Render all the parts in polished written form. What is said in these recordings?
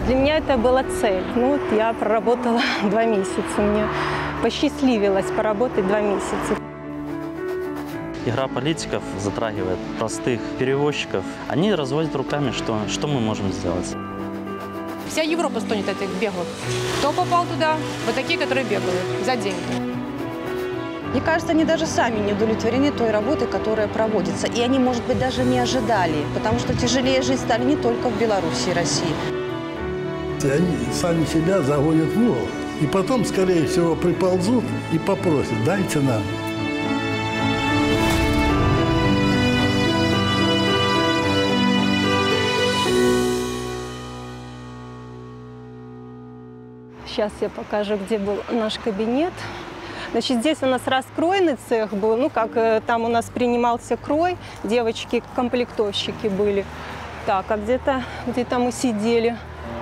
Для меня это была цель. Ну, вот я проработала 2 месяца. Мне посчастливилось поработать 2 месяца. Игра политиков затрагивает простых перевозчиков. Они разводят руками, что мы можем сделать. Вся Европа стонет от этих беглых. Кто попал туда? Вот такие, которые бегают за деньги. Мне кажется, они даже сами не удовлетворены той работой, которая проводится. И они, может быть, даже не ожидали, потому что тяжелее жить стали не только в Беларуси и России. Они сами себя загонят в угол. И потом, скорее всего, приползут и попросят: дайте нам. Сейчас я покажу, где был наш кабинет. Значит, здесь у нас раскройный цех был, ну, как там у нас принимался крой, девочки-комплектовщики были. Так, а где-то мы сидели.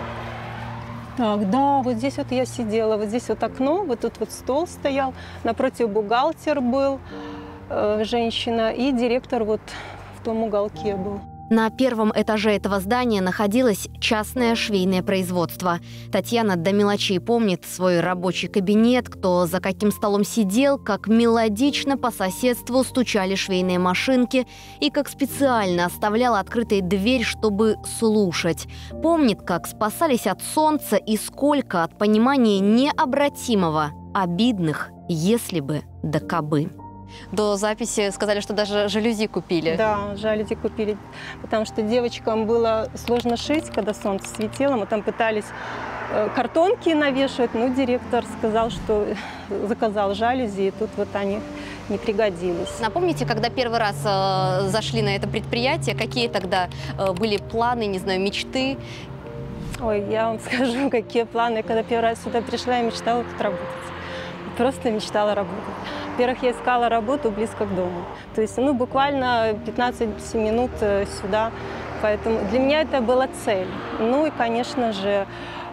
Так, да, вот здесь вот я сидела, вот здесь вот окно, вот тут вот стол стоял, напротив бухгалтер был, женщина, и директор вот в том уголке был. На первом этаже этого здания находилось частное швейное производство. Татьяна до мелочей помнит свой рабочий кабинет, кто за каким столом сидел, как мелодично по соседству стучали швейные машинки и как специально оставляла открытой дверь, чтобы слушать. Помнит, как спасались от солнца и сколько от понимания необратимого, обидных «если бы да кабы». До записи сказали, что даже жалюзи купили. Да, жалюзи купили, потому что девочкам было сложно шить, когда солнце светило. Мы там пытались картонки навешивать, но директор сказал, что заказал жалюзи, и тут вот они не пригодились. Напомните, когда первый раз зашли на это предприятие, какие тогда были планы, не знаю, мечты? Ой, я вам скажу, какие планы. Когда первый раз сюда пришла, я мечтала тут работать. Просто мечтала работать. Во-первых, я искала работу близко к дому. То есть, ну, буквально 15 минут сюда. Поэтому для меня это была цель. Ну и, конечно же,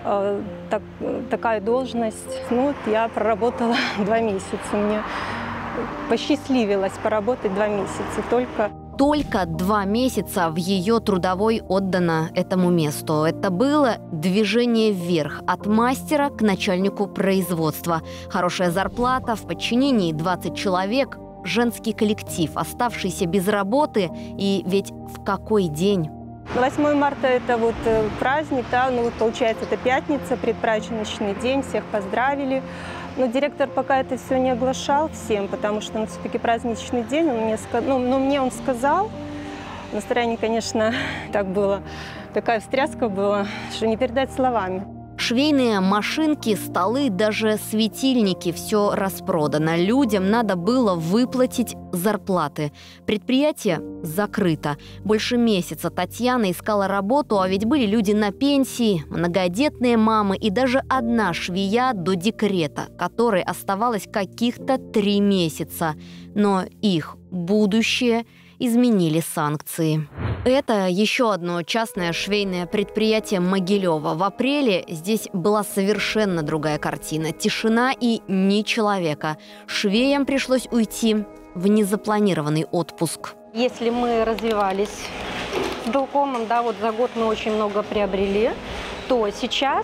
такая должность. Ну, вот я проработала 2 месяца. Мне посчастливилось поработать 2 месяца. Только 2 месяца в ее трудовой отдано этому месту. Это было движение вверх от мастера к начальнику производства. Хорошая зарплата, в подчинении 20 человек, женский коллектив, оставшийся без работы. И ведь в какой день? 8 марта – это вот праздник, да, ну вот получается, это пятница, предпраздничный день, всех поздравили. Но директор пока это все не оглашал всем, потому что, ну, все-таки праздничный день, мне он сказал, настроение, конечно, так было, такая встряска была, что не передать словами. Швейные машинки, столы, даже светильники – все распродано. Людям надо было выплатить зарплаты. Предприятие закрыто. Больше месяца Татьяна искала работу, а ведь были люди на пенсии, многодетные мамы и даже одна швея до декрета, которой оставалось каких-то 3 месяца. Но их будущее изменили санкции. Это еще одно частное швейное предприятие Могилева. В апреле здесь была совершенно другая картина. Тишина и ни человека. Швеям пришлось уйти в незапланированный отпуск. Если мы развивались с Белкомом, да, вот за год мы очень много приобрели, то сейчас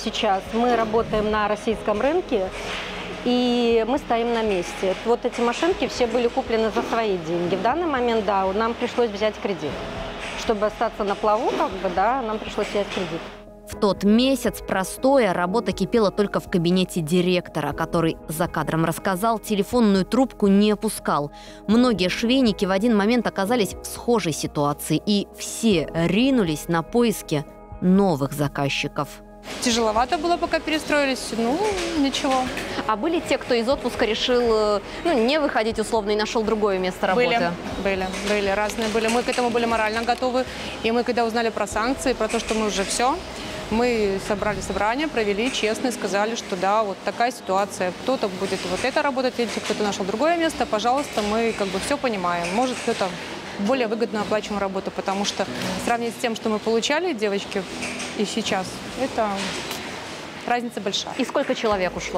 мы работаем на российском рынке, и мы стоим на месте. Вот эти машинки все были куплены за свои деньги. В данный момент, да, нам пришлось взять кредит. Чтобы остаться на плаву, нам пришлось взять кредит. В тот месяц простоя работа кипела только в кабинете директора, который за кадром рассказал, телефонную трубку не опускал. Многие швейники в один момент оказались в схожей ситуации, и все ринулись на поиски новых заказчиков. Тяжеловато было, пока перестроились, ну, ничего. А были те, кто из отпуска решил, не выходить условно и нашел другое место работы? Были, разные были. Мы к этому были морально готовы. И мы, когда узнали про санкции, про то, что мы уже все, мы собрали собрание, провели честно и сказали, что да, вот такая ситуация. Кто-то будет вот это работать, если кто-то нашел другое место, пожалуйста, мы все понимаем. Может, кто-то более выгодно оплачиваем работу, потому что сравнить с тем, что мы получали, девочки, и сейчас, это разница большая. И сколько человек ушло?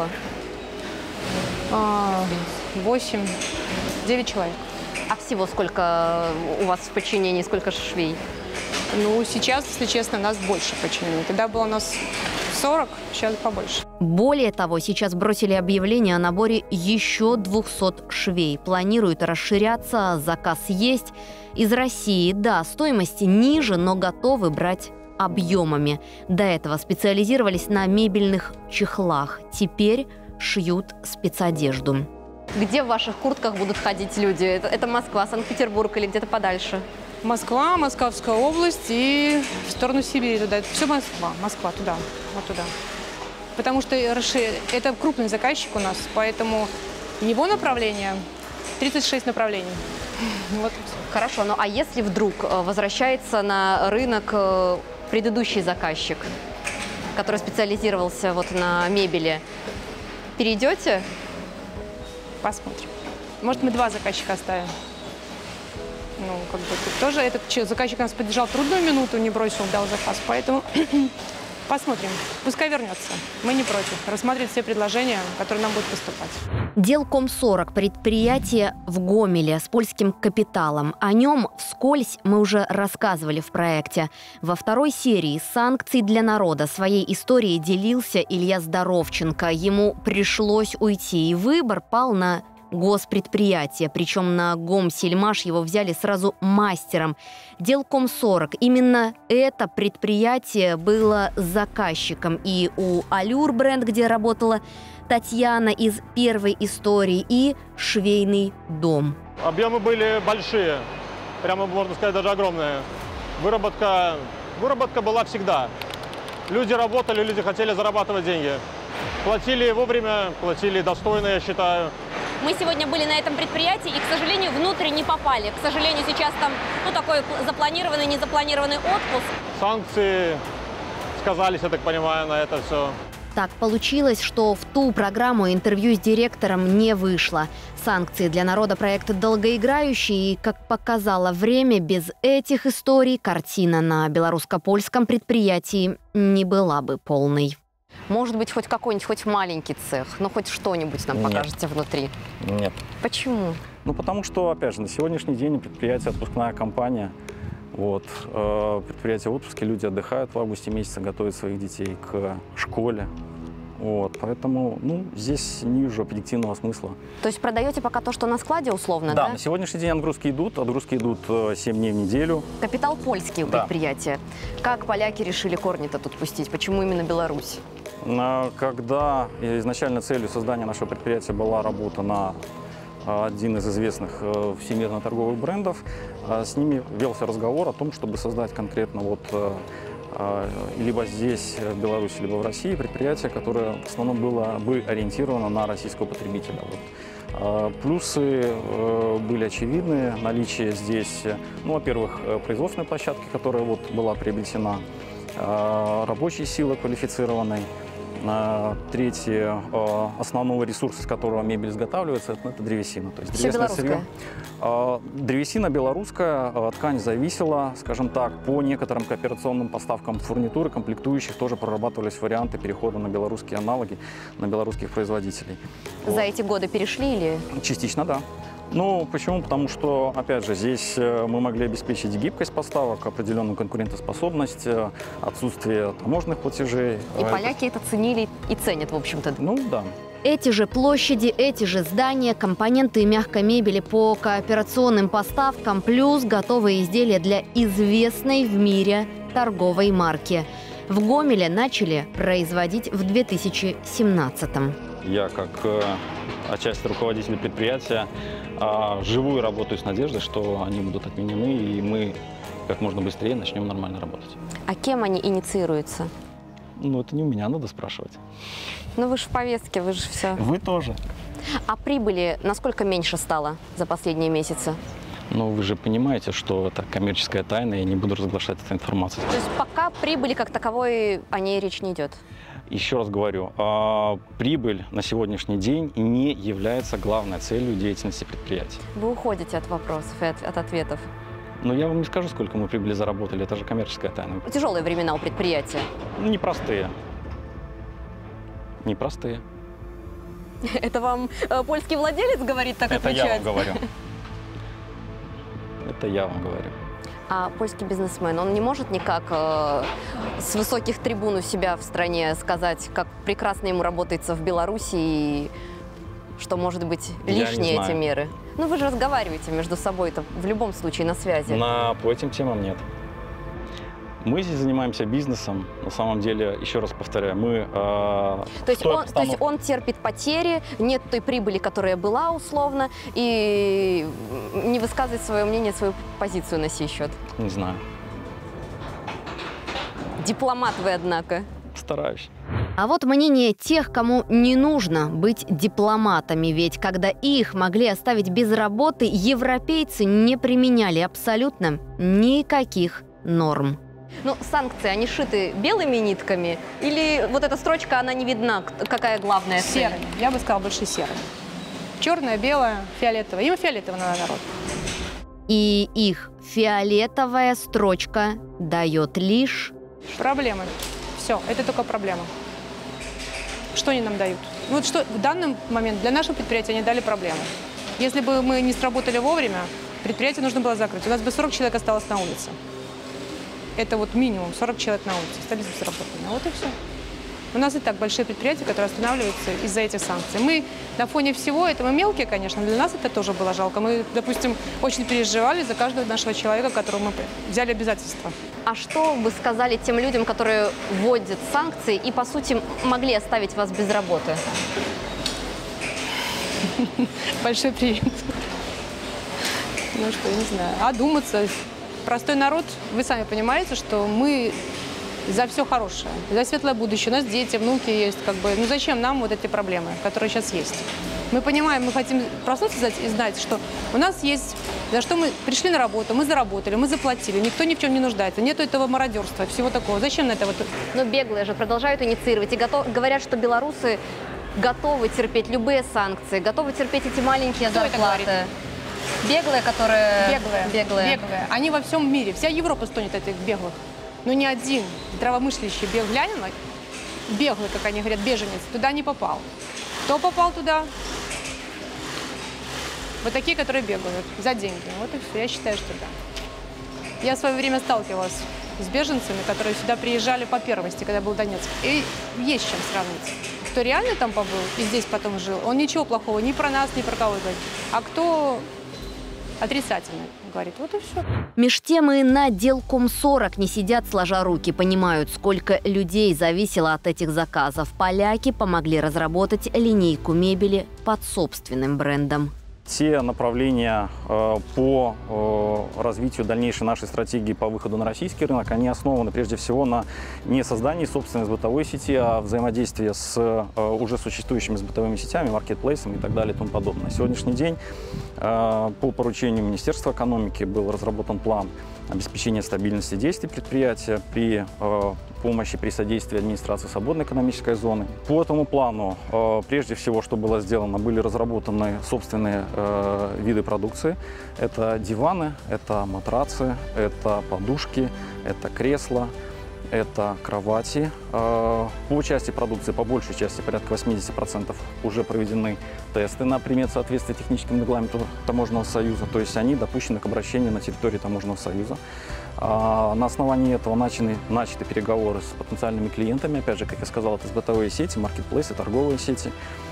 8-9 человек. А всего сколько у вас в подчинении, сколько швей? Ну, сейчас, если честно, нас больше подчинены. Тогда было у нас 40, сейчас побольше. Более того, сейчас бросили объявление о наборе еще 200 швей. Планируют расширяться, заказ есть. Из России, да, стоимости ниже, но готовы брать объемами. До этого специализировались на мебельных чехлах. Теперь шьют спецодежду. Где в ваших куртках будут ходить люди? Это Москва, Санкт-Петербург или где-то подальше? Москва, Московская область и в сторону Сибири туда. Это все Москва туда, вот туда. Потому что это крупный заказчик у нас, поэтому его направление 36 направлений. Вот. Хорошо, ну а если вдруг возвращается на рынок предыдущий заказчик, который специализировался вот на мебели, перейдете? Посмотрим. Может, мы 2 заказчика оставим. Ну, как бы тут тоже этот заказчик нас поддержал трудную минуту, не бросил, дал заказ. Поэтому посмотрим. Пускай вернется. Мы не против. Рассмотреть все предложения, которые нам будут поступать. Делком-40 – предприятие в Гомеле с польским капиталом. О нем вскользь мы уже рассказывали в проекте. Во второй серии «Санкций для народа» своей историей делился Илья Здоровченко. Ему пришлось уйти, и выбор пал на госпредприятие. Причем на Гомсельмаш его взяли сразу мастером. Делком-40. Именно это предприятие было заказчиком. И у Allure бренд, где работала Татьяна из первой истории, и швейный дом. Объемы были большие, прямо можно сказать, даже огромные. Выработка была всегда. Люди работали, люди хотели зарабатывать деньги. Платили вовремя, платили достойно, я считаю. Мы сегодня были на этом предприятии и, к сожалению, внутрь не попали. К сожалению, сейчас там такой запланированный, незапланированный отпуск. Санкции сказались, я так понимаю, на это все. Так получилось, что в ту программу интервью с директором не вышло. Санкции для народа — проект долгоиграющий, и, как показало время, без этих историй картина на белорусско-польском предприятии не была бы полной. Может быть, хоть какой-нибудь, хоть маленький цех, но хоть что-нибудь нам покажете внутри? Нет. Почему? Ну, потому что, опять же, на сегодняшний день предприятие отпускная компания. Вот. Предприятие в отпуске, люди отдыхают в августе месяце, готовят своих детей к школе. Вот. Поэтому, здесь не вижу объективного смысла. То есть продаете пока то, что на складе, условно, да? Да, на сегодняшний день отгрузки идут 7 дней в неделю. Капитал польский у предприятия. Как поляки решили корни-то тут пустить? Почему именно Беларусь? Когда изначально целью создания нашего предприятия была работа на один из известных всемирно-торговых брендов, с ними велся разговор о том, чтобы создать конкретно либо здесь, в Беларуси, либо в России, предприятие, которое в основном было бы ориентировано на российского потребителя. Плюсы были очевидны. Наличие здесь, во-первых, производственной площадки, которая была приобретена, рабочей силы квалифицированной. Третье, основного ресурса, из которого мебель изготавливается, это древесина. То есть древесное сырье. Древесина белорусская, ткань зависела, скажем так, по некоторым кооперационным поставкам фурнитуры, комплектующих тоже прорабатывались варианты перехода на белорусские аналоги, на белорусских производителей. За эти годы перешли или? Частично, да. Почему? Потому что, опять же, здесь мы могли обеспечить гибкость поставок, определенную конкурентоспособность, отсутствие таможенных платежей. И поляки это ценили и ценят, в общем-то. Да. Эти же площади, эти же здания, компоненты мягкой мебели по кооперационным поставкам, плюс готовые изделия для известной в мире торговой марки. В Гомеле начали производить в 2017-м. Я, как отчасти руководитель предприятия, живую работаю с надеждой, что они будут отменены, и мы как можно быстрее начнем нормально работать. А кем они инициируются? Это не у меня, надо спрашивать. Вы же в повестке, вы же все. Вы тоже. А прибыли насколько меньше стало за последние месяцы? Вы же понимаете, что это коммерческая тайна, я не буду разглашать эту информацию. То есть пока прибыли как таковой, о ней речь не идет? Еще раз говорю, прибыль на сегодняшний день не является главной целью деятельности предприятия. Вы уходите от вопросов и от ответов. Я вам не скажу, сколько мы прибыли заработали, это же коммерческая тайна. Тяжелые времена у предприятия. Непростые. Непростые. Это вам польский владелец говорит, так отвечать? Это я вам говорю. Это я вам говорю. А польский бизнесмен, он не может никак с высоких трибун у себя в стране сказать, как прекрасно ему работается в Беларуси и что, может быть, лишние эти меры? Ну, вы же разговариваете между собой-то в любом случае на связи. По этим темам нет. Мы здесь занимаемся бизнесом, на самом деле, еще раз повторяю, мы... То есть он терпит потери, нет той прибыли, которая была условно, и не высказывает свое мнение, свою позицию на сей счет? Не знаю. Дипломат вы, однако. Стараюсь. А вот мнение тех, кому не нужно быть дипломатами, ведь когда их могли оставить без работы, европейцы не применяли абсолютно никаких норм. Ну, санкции, они шиты белыми нитками? Или вот эта строчка, она не видна? Какая главная цель? Серыми. Я бы сказала, больше серыми. Черное, белое, фиолетовое. Им фиолетовый надо, народ. И их фиолетовая строчка дает лишь... Проблемы. Все, это только проблема. Что они нам дают? Ну, вот что в данный момент для нашего предприятия они дали проблему. Если бы мы не сработали вовремя, предприятие нужно было закрыть. У нас бы 40 человек осталось на улице. Это вот минимум 40 человек на улице остались безработными. Вот и все. У нас и так большие предприятия, которые останавливаются из-за этих санкций. Мы на фоне всего этого мелкие, конечно, для нас это тоже было жалко. Мы, допустим, очень переживали за каждого нашего человека, которого мы взяли обязательства. А что вы сказали тем людям, которые вводят санкции и, по сути, могли оставить вас без работы? Большой привет. Ну что, я не знаю. Одуматься. Простой народ, вы сами понимаете, что мы за все хорошее, за светлое будущее. У нас дети, внуки есть, как бы. Ну зачем нам вот эти проблемы, которые сейчас есть? Мы понимаем, мы хотим проснуться и знать, что у нас есть, за что мы пришли на работу, мы заработали, мы заплатили, никто ни в чем не нуждается, нету этого мародерства, всего такого. Зачем на это вот? Но беглые же продолжают инициировать и говорят, что белорусы готовы терпеть любые санкции, готовы терпеть эти маленькие зарплаты. Беглые, которые... Беглые. Они во всем мире. Вся Европа стонет от этих беглых. Но ни один здравомыслящий беглянин, беглый, как они говорят, беженец, туда не попал. Кто попал туда? Вот такие, которые бегают за деньги. Вот и все. Я считаю, что да. Я в свое время сталкивалась с беженцами, которые сюда приезжали по первости, когда был Донецк. И есть с чем сравнить. Кто реально там побыл и здесь потом жил, он ничего плохого ни про нас, ни про кого говорит. А кто... отрицательно говорит. Вот и все. Меж тем и на Делком-40 не сидят сложа руки, понимают, сколько людей зависело от этих заказов. Поляки помогли разработать линейку мебели под собственным брендом. Те направления по развитию дальнейшей нашей стратегии по выходу на российский рынок, они основаны прежде всего на не создании собственной бытовой сети, а взаимодействии с уже существующими бытовыми сетями, маркетплейсами и так далее и тому подобное. На сегодняшний день по поручению Министерства экономики был разработан план обеспечения стабильности действий предприятия при помощи, при содействии администрации свободной экономической зоны. По этому плану, прежде всего, что было сделано, были разработаны собственные виды продукции. Это диваны, это матрацы, это подушки, это кресла, это кровати. По части продукции, по большей части, порядка 80% уже проведены тесты на предмет соответствия техническим регламентам Таможенного союза, то есть они допущены к обращению на территории Таможенного союза. На основании этого начаты переговоры с потенциальными клиентами. Опять же, как я сказал, это бытовые сети, маркетплейсы, торговые сети.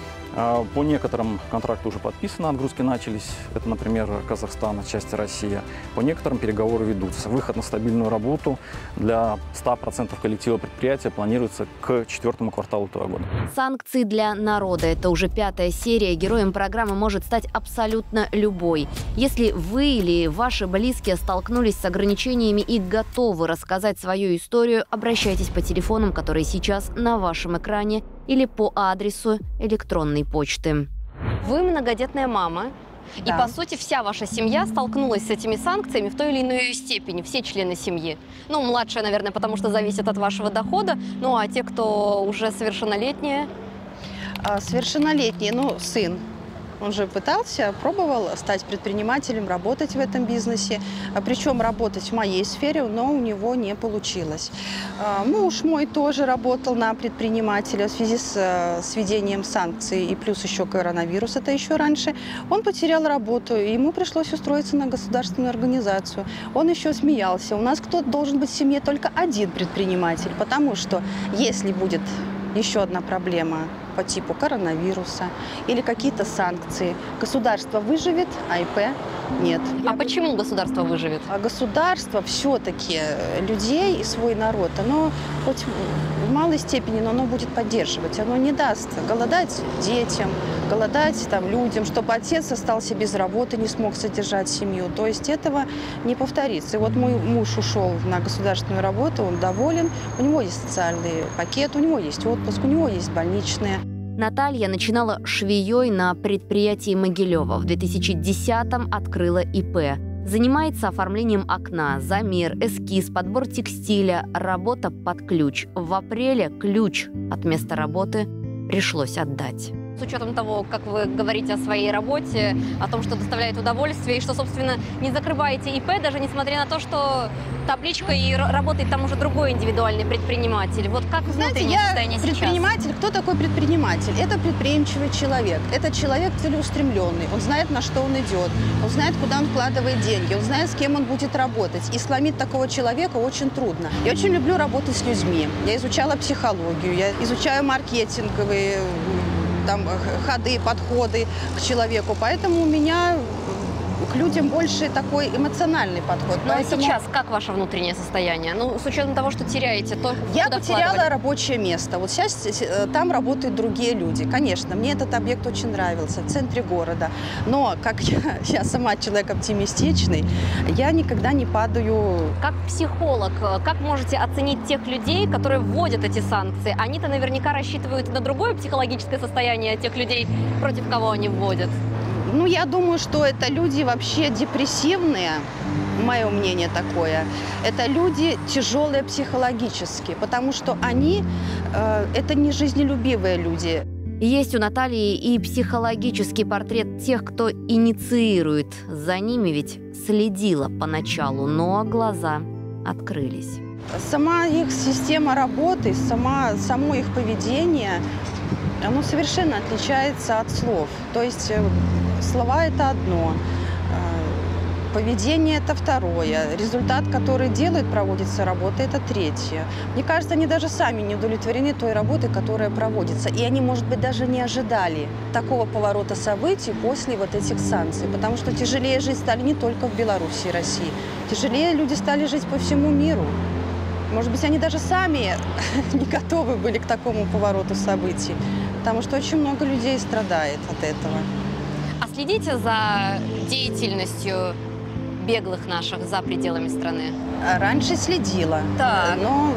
По некоторым контракты уже подписаны, отгрузки начались. Это, например, Казахстан, отчасти Россия. По некоторым переговоры ведутся. Выход на стабильную работу для 100% коллектива предприятия планируется к 4-му кварталу этого года. Санкции для народа – это уже 5-я серия. Героем программы может стать абсолютно любой. Если вы или ваши близкие столкнулись с ограничениями и готовы рассказать свою историю, обращайтесь по телефонам, которые сейчас на вашем экране, или по адресу электронной почты. Вы многодетная мама, да. И, по сути, вся ваша семья столкнулась с этими санкциями в той или иной степени, все члены семьи. Ну, младшая, наверное, потому что зависит от вашего дохода, ну, а те, кто уже совершеннолетние? Совершеннолетние, ну, сын Он же пытался, пробовал стать предпринимателем, работать в этом бизнесе. Причем работать в моей сфере, но у него не получилось. Муж мой тоже работал на предпринимателя в связи с введением санкций и плюс еще коронавирус, это еще раньше. Он потерял работу, и ему пришлось устроиться на государственную организацию. Он еще смеялся. У нас кто-то должен быть в семье только один предприниматель, потому что если будет еще одна проблема по типу коронавируса или какие-то санкции, государство выживет, а ИП нет. А почему государство выживет? А государство все-таки людей и свой народ, оно хоть в малой степени, но оно будет поддерживать. Оно не даст голодать детям, голодать там, людям, чтобы отец остался без работы, не смог содержать семью. То есть этого не повторится. И вот мой муж ушел на государственную работу, он доволен, у него есть социальный пакет, у него есть отпуск, у него есть больничные. Наталья начинала швеей на предприятии Могилева. В 2010-м открыла ИП. Занимается оформлением окна, замер, эскиз, подбор текстиля, работа под ключ. В апреле ключ от места работы пришлось отдать. С учетом того, как вы говорите о своей работе, о том, что доставляет удовольствие, и что, собственно, не закрываете ИП, даже несмотря на то, что табличка и работает там уже другой индивидуальный предприниматель. Вот как внутреннее состояние сейчас? Предприниматель. Кто такой предприниматель? Это предприимчивый человек. Это человек целеустремленный. Он знает, на что он идет. Он знает, куда он вкладывает деньги. Он знает, с кем он будет работать. И сломить такого человека очень трудно. Я очень люблю работать с людьми. Я изучала психологию, я изучаю маркетинговые там, ходы, подходы к человеку. Поэтому у меня к людям больше такой эмоциональный подход. Ну Поэтому... а сейчас как ваше внутреннее состояние? Ну, с учетом того, что теряете, то я потеряла рабочее место. Вот сейчас там работают другие люди. Конечно, мне этот объект очень нравился, в центре города. Но, как я сама человек оптимистичный, я никогда не падаю. Как психолог, как можете оценить тех людей, которые вводят эти санкции? Они-то наверняка рассчитывают на другое психологическое состояние тех людей, против кого они вводят. Ну, я думаю, что это люди вообще депрессивные, мое мнение такое. Это люди тяжелые психологически, потому что они, это не жизнелюбивые люди. Есть у Натальи и психологический портрет тех, кто инициирует. За ними ведь следила поначалу, но глаза открылись. Сама их система работы, само их поведение, оно совершенно отличается от слов. То есть слова – это одно, поведение – это второе, результат, который делает, проводится работа – это третье. Мне кажется, они даже сами не удовлетворены той работой, которая проводится. И они, может быть, даже не ожидали такого поворота событий после вот этих санкций. Потому что тяжелее жить стали не только в Беларуси и России. Тяжелее люди стали жить по всему миру. Может быть, они даже сами не готовы были к такому повороту событий. Потому что очень много людей страдает от этого. А следите за деятельностью беглых наших за пределами страны? Раньше следила. Так. Но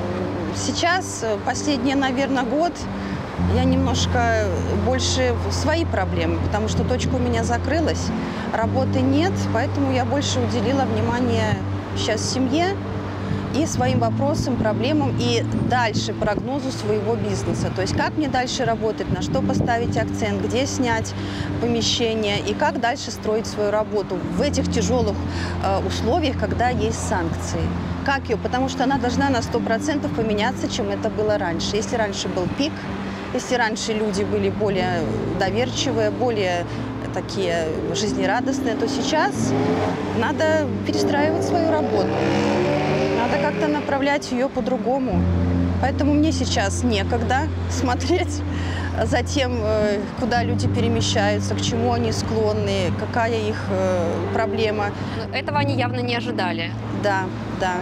сейчас, последний, наверное, год, я немножко больше в свои проблемы, потому что точка у меня закрылась, работы нет, поэтому я больше уделила внимание сейчас семье и своим вопросам, проблемам, и дальше прогнозу своего бизнеса. То есть как мне дальше работать, на что поставить акцент, где снять помещение и как дальше строить свою работу в этих тяжелых условиях, когда есть санкции. Как ее? Потому что она должна на 100% поменяться, чем это было раньше. Если раньше был пик, если раньше люди были более доверчивые, более такие жизнерадостные, то сейчас надо перестраивать свою работу. Надо как-то направлять ее по-другому. Поэтому мне сейчас некогда смотреть за тем, куда люди перемещаются, к чему они склонны, какая их проблема. Этого они явно не ожидали. Да, да.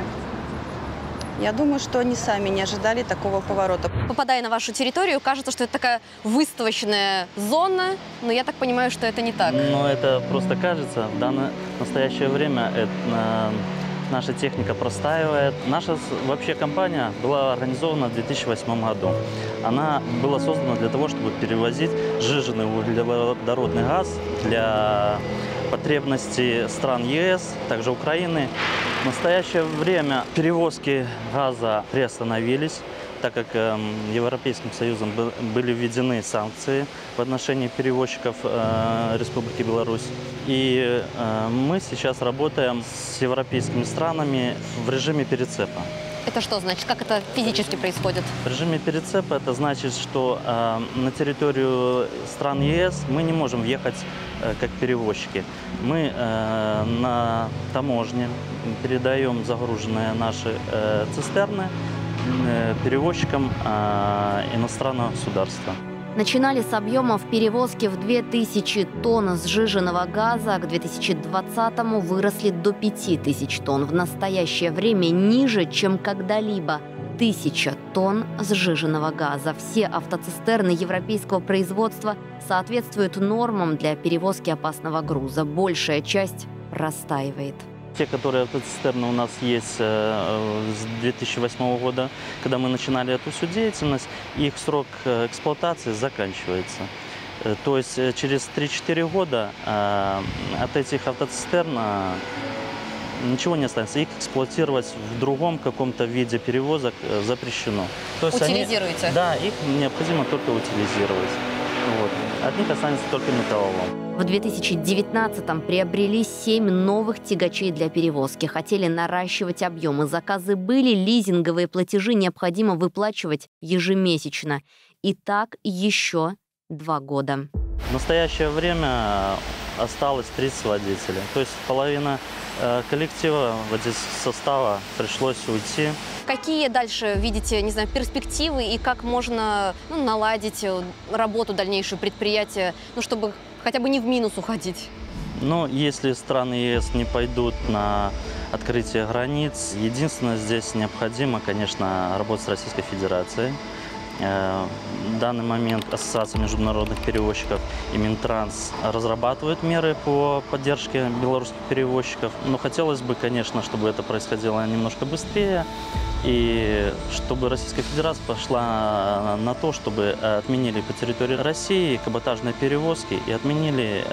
Я думаю, что они сами не ожидали такого поворота. Попадая на вашу территорию, кажется, что это такая выставочная зона, но я так понимаю, что это не так. Но это просто кажется. В настоящее время наша техника простаивает. Наша вообще компания была организована в 2008 году. Она была создана для того, чтобы перевозить сжиженный углеводородный газ для потребностей стран ЕС, также Украины. В настоящее время перевозки газа приостановились, так как Европейским Союзом были введены санкции в отношении перевозчиков Республики Беларусь. И мы сейчас работаем с европейскими странами в режиме перецепа. Это что значит? Как это физически происходит? В режиме перецепа это значит, что на территорию стран ЕС мы не можем въехать как перевозчики. Мы на таможне передаем загруженные наши цистерны перевозчикам иностранного государства. Начинали с объемов перевозки в 2000 тонн сжиженного газа, к 2020-му выросли до 5000 тонн. В настоящее время ниже, чем когда-либо. 1000 тонн сжиженного газа. Все автоцистерны европейского производства соответствуют нормам для перевозки опасного груза. Большая часть простаивает. Те, которые автоцистерны у нас есть с 2008 года, когда мы начинали эту всю деятельность, их срок эксплуатации заканчивается. То есть через 3-4 года от этих автоцистерн ничего не останется. Их эксплуатировать в другом каком-то виде перевозок запрещено. То есть утилизируете? Да, их необходимо только утилизировать. Вот. От них останется только металлолом. В 2019-м приобрели 7 новых тягачей для перевозки. Хотели наращивать объемы. Заказы были, лизинговые платежи необходимо выплачивать ежемесячно. И так еще 2 года. В настоящее время осталось 30 водителей. То есть половина коллектива, состава пришлось уйти. Какие дальше видите, не знаю, перспективы и как можно наладить работу дальнейшую предприятия, чтобы хотя бы не в минус уходить? Но если страны ЕС не пойдут на открытие границ, единственное здесь необходимо, конечно, работать с Российской Федерацией. В данный момент Ассоциация международных перевозчиков и Минтранс разрабатывают меры по поддержке белорусских перевозчиков. Но хотелось бы, конечно, чтобы это происходило немножко быстрее. И чтобы Российская Федерация пошла на то, чтобы отменили по территории России каботажные перевозки и отменили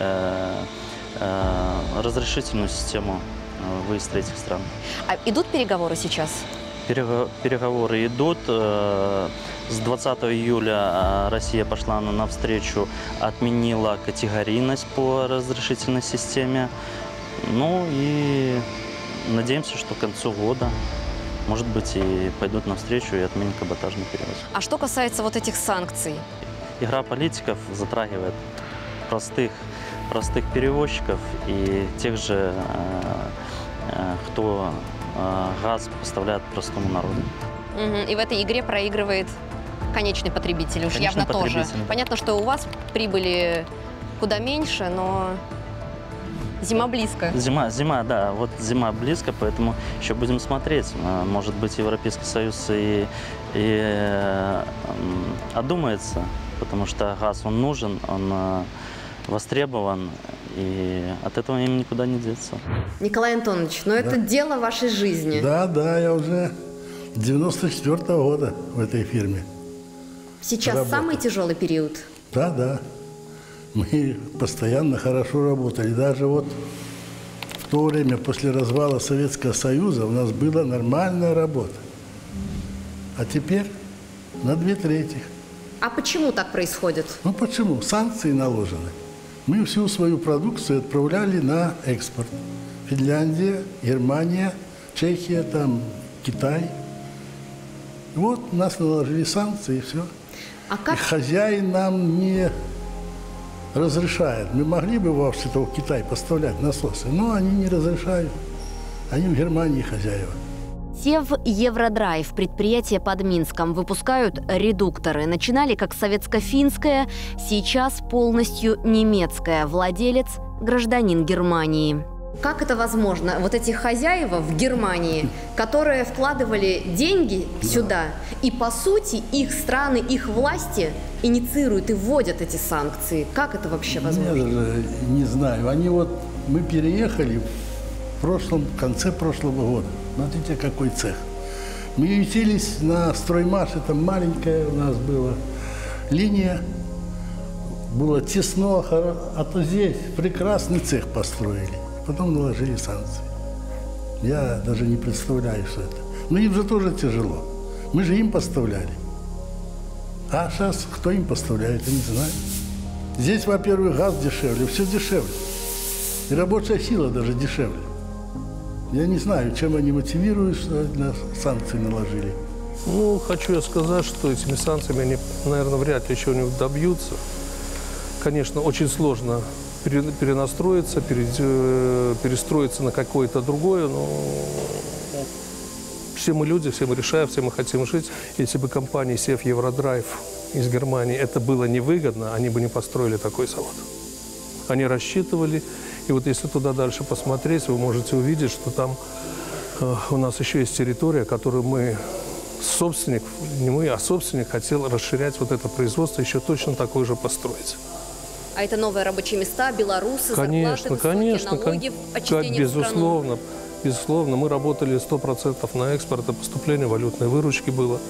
разрешительную систему выезда этих стран. А идут переговоры сейчас? Переговоры идут. С 20 июля Россия пошла навстречу, отменила категорийность по разрешительной системе. Ну и надеемся, что к концу года, может быть, и пойдут навстречу и отменят каботажный перевоз. А что касается вот этих санкций? Игра политиков затрагивает простых перевозчиков и тех же, кто газ поставляет простому народу. И в этой игре проигрывает конечный потребитель, уж явно тоже. Понятно, что у вас прибыли куда меньше, но зима близко. Зима, да, вот зима близко, поэтому еще будем смотреть. Может быть, Европейский Союз и одумается, потому что газ, он нужен, он востребован, и от этого им никуда не деться. Николай Антонович, но это дело вашей жизни. Да, я уже с 94-го года в этой фирме. Сейчас работаю. Самый тяжелый период? Да. Мы постоянно хорошо работали. Даже вот в то время, после развала Советского Союза, у нас была нормальная работа. А теперь на 2/3. А почему так происходит? Ну почему? Санкции наложены. Мы всю свою продукцию отправляли на экспорт. Финляндия, Германия, Чехия, Китай. Вот нас наложили санкции, и все. А как? И хозяин нам не разрешает. Мы могли бы вообще-то в Китай поставлять насосы, но они не разрешают. Они в Германии хозяева. ТЕВ «Евродрайв» предприятие под Минском выпускают редукторы. Начинали как советско-финское, сейчас полностью немецкое. Владелец – гражданин Германии. Как это возможно? Вот эти хозяева в Германии, которые вкладывали деньги сюда, и по сути их страны, их власти инициируют и вводят эти санкции. Как это вообще возможно? Я даже не знаю. Мы переехали в конце прошлого года. Смотрите, какой цех. Мы ютились на строймаше, там маленькая у нас была линия. Было тесно, а то здесь прекрасный цех построили. Потом наложили санкции. Я даже не представляю, что это. Но им же тоже тяжело. Мы же им поставляли. А сейчас кто им поставляет, я не знаю. Здесь, во-первых, газ дешевле, все дешевле. И рабочая сила даже дешевле. Я не знаю, чем они мотивируют, что нас санкции наложили. Ну, хочу я сказать, что этими санкциями они, наверное, вряд ли чего-нибудь добьются. Конечно, очень сложно перенастроиться, перестроиться на какое-то другое, но все мы люди, все мы решаем, все мы хотим жить. Если бы компании СЕФ Евродрайв из Германии это было невыгодно, они бы не построили такой завод. Они рассчитывали, и вот если туда дальше посмотреть, вы можете увидеть, что там у нас еще есть территория, которую мы, собственник, не мы, а собственник хотел расширять вот это производство, еще точно такое же построить. А это новые рабочие места, белорусы, конечно, зарплаты, высокие налоги, отчисления в страну? Безусловно. Мы работали 100% на экспорт, и поступление валютной выручки было.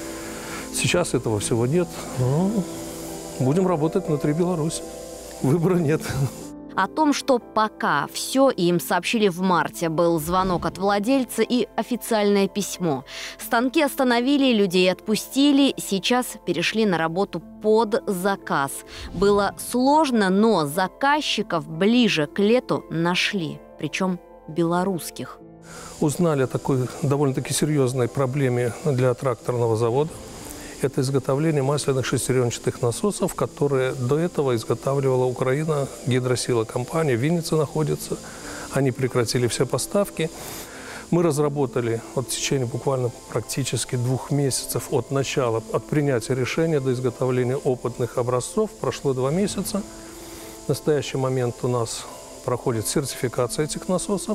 Сейчас этого всего нет. Но будем работать внутри Беларуси. Выбора нет. О том, что пока все им сообщили в марте, был звонок от владельца и официальное письмо. Станки остановили, людей отпустили, сейчас перешли на работу под заказ. Было сложно, но заказчиков ближе к лету нашли, причем белорусских. Узнали о такой довольно-таки серьезной проблеме для тракторного завода. Это изготовление масляных шестеренчатых насосов, которые до этого изготавливала Украина, Гидросила компания, в Виннице находится. Они прекратили все поставки. Мы разработали в течение буквально практически 2 месяцев от начала, от принятия решения до изготовления опытных образцов. Прошло 2 месяца. В настоящий момент у нас проходит сертификация этих насосов.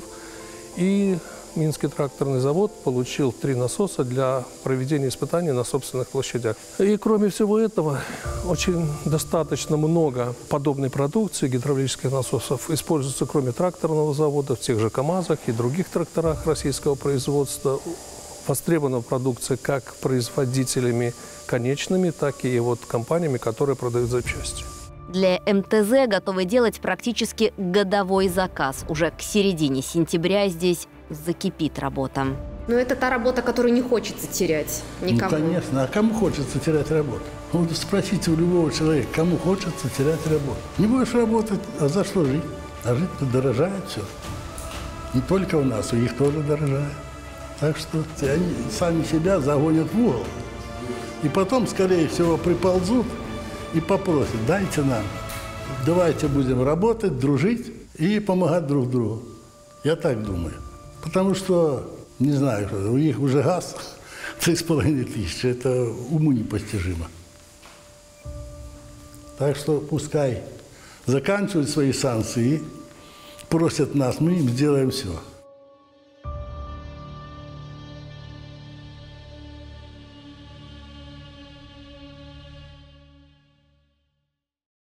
И Минский тракторный завод получил 3 насоса для проведения испытаний на собственных площадях. И кроме всего этого, очень достаточно много подобной продукции, гидравлических насосов, используется кроме тракторного завода в тех же КАМАЗах и других тракторах российского производства. Востребована продукция как производителями конечными, так и компаниями, которые продают запчасти. Для МТЗ готовы делать практически годовой заказ. Уже к середине сентября здесь закипит работа. Но это та работа, которую не хочется терять никому. Ну, конечно. А кому хочется терять работу? Вот спросите у любого человека, кому хочется терять работу. Не будешь работать, а за что жить? А жить-то дорожает все. Не только у нас, у них тоже дорожает. Так что они сами себя загонят в угол. И потом, скорее всего, приползут и попросят, дайте нам, давайте будем работать, дружить и помогать друг другу. Я так думаю. Потому что, не знаю, у них уже газ 3500, это уму непостижимо. Так что пускай заканчивают свои санкции и просят нас, мы им сделаем все.